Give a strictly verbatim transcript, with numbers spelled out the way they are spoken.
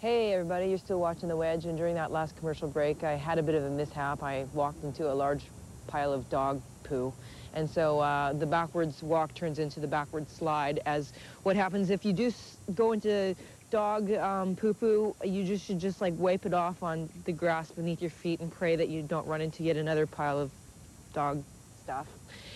Hey everybody, you're still watching The Wedge, and during that last commercial break I had a bit of a mishap. I walked into a large pile of dog poo, and so uh, the backwards walk turns into the backwards slide, as what happens if you do s go into dog um, poo-poo, you just should just like wipe it off on the grass beneath your feet and pray that you don't run into yet another pile of dog stuff.